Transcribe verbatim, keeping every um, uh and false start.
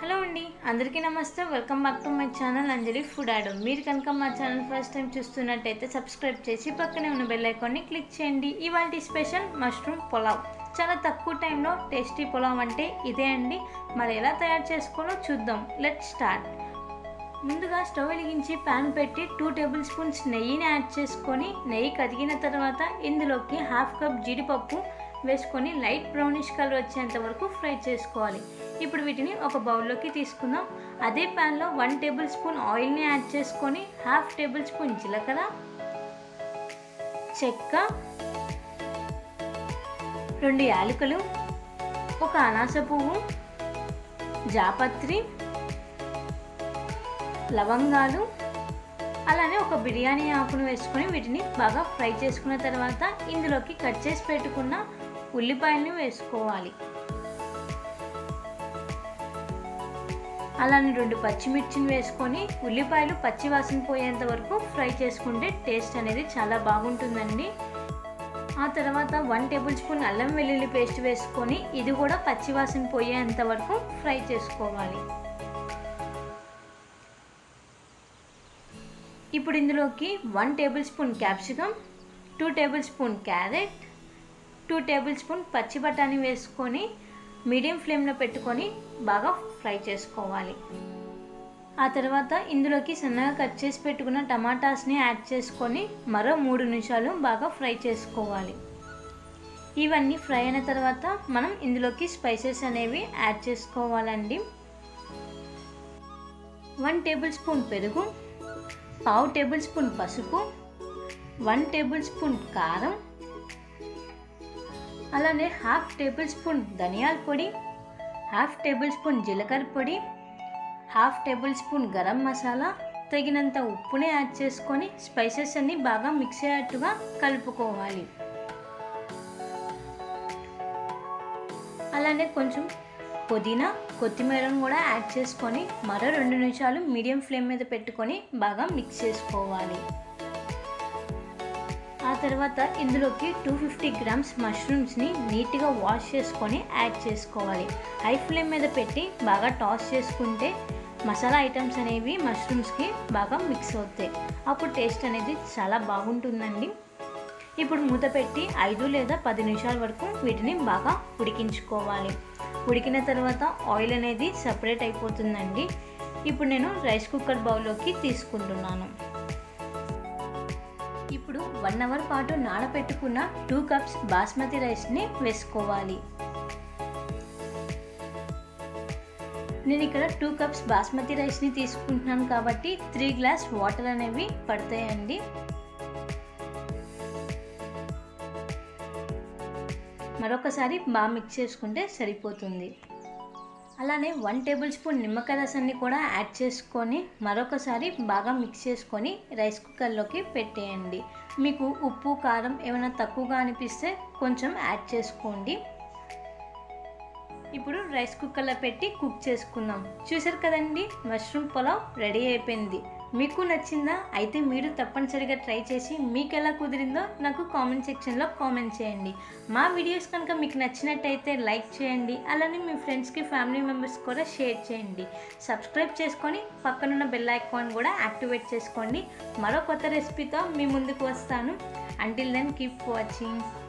Hello అండి, అందరికీ నమస్తే. Welcome back to my channel Anjali food ఐడమ్. మీరు కనుక మా ఛానల్ ఫస్ట్ టైం చూస్తున్నట్టయితే సబ్స్క్రైబ్ చేసి పక్కనే ఉన్న బెల్ ఐకాన్ని క్లిక్ చేయండి. ఇవాళ స్పెషల్ మష్రూమ్ పులావ్. చాలా తక్కువ టైంలో టేస్టీ పులావ్ అంటే ఇదే అండి. మరి ఎలా తయారు చేసుకోవాలో చూద్దాం. Let start. ముందుగా స్టవ్ వెలిగించి ప్యాన్ పెట్టి టూ టేబుల్ స్పూన్స్ నెయ్యిని యాడ్ చేసుకొని నెయ్యి కరిగిన తర్వాత ఇందులోకి హాఫ్ కప్ జీడిపప్పు వేసుకొని లైట్ బ్రౌనిష్ కలర్ వచ్చేంత వరకు ఫ్రై చేసుకోవాలి. ఇప్పుడు వీటిని ఒక బౌల్లోకి తీసుకుందాం. అదే ప్యాన్లో వన్ టేబుల్ స్పూన్ ఆయిల్ని యాడ్ చేసుకొని హాఫ్ టేబుల్ స్పూన్ జీలకర్ర, చెక్క, రెండు యాలకులు, ఒక అనాస పువ్వు, జాపత్రి, లవంగాలు, అలానే ఒక బిర్యానీ ఆకును వేసుకొని వీటిని బాగా ఫ్రై చేసుకున్న తర్వాత ఇందులోకి కట్ చేసి పెట్టుకున్న ఉల్లిపాయలను వేసుకోవాలి. అలానే రెండు పచ్చిమిర్చిని వేసుకొని ఉల్లిపాయలు పచ్చి వాసన పోయేంత వరకు ఫ్రై చేసుకుంటే టేస్ట్ అనేది చాలా బాగుంటుందండి. ఆ తర్వాత వన్ టేబుల్ స్పూన్ అల్లం వెల్లుల్లి పేస్ట్ వేసుకొని ఇది కూడా పచ్చి వాసన పోయేంత వరకు ఫ్రై చేసుకోవాలి. ఇప్పుడు ఇందులోకి one tablespoon capsicum, two tablespoon carrot, two tablespoon పచ్చి బఠానీ వేసుకొని మీడియం ఫ్లేమ్లో పెట్టుకొని బాగా ఫ్రై చేసుకోవాలి. ఆ తర్వాత ఇందులోకి సన్నగా కట్ చేసి పెట్టుకున్న టమాటాస్ని యాడ్ చేసుకొని మరో మూడు నిమిషాలు బాగా ఫ్రై చేసుకోవాలి. ఇవన్నీ ఫ్రై అయిన తర్వాత మనం ఇందులోకి స్పైసెస్ అనేవి యాడ్ చేసుకోవాలండి. వన్ టేబుల్ స్పూన్ పెరుగు, పావు టేబుల్ స్పూన్ పసుపు, వన్ టేబుల్ స్పూన్ కారం, అలానే హాఫ్ టేబుల్ స్పూన్ ధనియాల పొడి, హాఫ్ టేబుల్ స్పూన్ జీలకర్ర పొడి, half tablespoon garam masala, తగినంత ఉప్పుని యాడ్ చేసుకొని స్పైసెస్ అన్ని బాగా మిక్స్ అయ్యేట్టుగా కలుపుకోవాలి. అలానే కొంచెం పుదీనా, కొత్తిమీరను కూడా యాడ్ చేసుకొని మరో రెండు నిమిషాలు మీడియం ఫ్లేమ్ మీద పెట్టుకొని బాగా మిక్స్ చేసుకోవాలి. ఆ తర్వాత ఇందులోకి టూ ఫిఫ్టీ గ్రామ్స్ మష్రూమ్స్ని నీట్గా వాష్ చేసుకొని యాడ్ చేసుకోవాలి. హై ఫ్లేమ్ మీద పెట్టి బాగా టాస్ చేసుకుంటే మసాలా ఐటమ్స్ అనేవి మష్రూమ్స్కి బాగా మిక్స్ అవుతాయి. అప్పుడు టేస్ట్ అనేది చాలా బాగుంటుందండి. ఇప్పుడు మూత పెట్టి ఐదు లేదా పది నిమిషాల వరకు వీటిని బాగా ఉడికించుకోవాలి. ఉడికిన తర్వాత ఆయిల్ అనేది సపరేట్ అయిపోతుందండి. ఇప్పుడు నేను రైస్ కుక్కర్ బౌల్లోకి తీసుకుంటున్నాను. ఇప్పుడు వన్ అవర్ పాటు నానబెట్టుకున్న టూ కప్స్ బాస్మతి రైస్ని వేసుకోవాలి. నేను ఇక్కడ టూ కప్స్ బాస్మతి రైస్ని తీసుకుంటున్నాను కాబట్టి త్రీ గ్లాస్ వాటర్ అనేవి పడతాయండి. మరొకసారి బాగా మిక్స్ చేసుకుంటే సరిపోతుంది. అలానే వన్ టేబుల్ స్పూన్ నిమ్మకాయ రసాన్ని కూడా యాడ్ చేసుకొని మరొకసారి బాగా మిక్స్ చేసుకొని రైస్ కుక్కర్లోకి పెట్టేయండి. మీకు ఉప్పు కారం ఏమైనా తక్కువగా అనిపిస్తే కొంచెం యాడ్ చేసుకోండి. ఇప్పుడు రైస్ కుక్కర్లో పెట్టి కుక్ చేసుకుందాం. చూసారు కదండి, మష్రూమ్ పులావ్ రెడీ అయిపోయింది. మీకు నచ్చిందా? అయితే మీరు తప్పనిసరిగా ట్రై చేసి మీకు ఎలా కుదిరిందో నాకు కామెంట్ సెక్షన్లో కామెంట్ చేయండి. మా వీడియోస్ కనుక మీకు నచ్చినట్టయితే లైక్ చేయండి. అలానే మీ ఫ్రెండ్స్కి, ఫ్యామిలీ మెంబర్స్ కూడా షేర్ చేయండి. సబ్స్క్రైబ్ చేసుకొని పక్కనున్న బెల్ ఐకాన్ కూడా యాక్టివేట్ చేసుకోండి. మరో కొత్త రెసిపీతో మీ ముందుకు వస్తాను. Until then keep watching.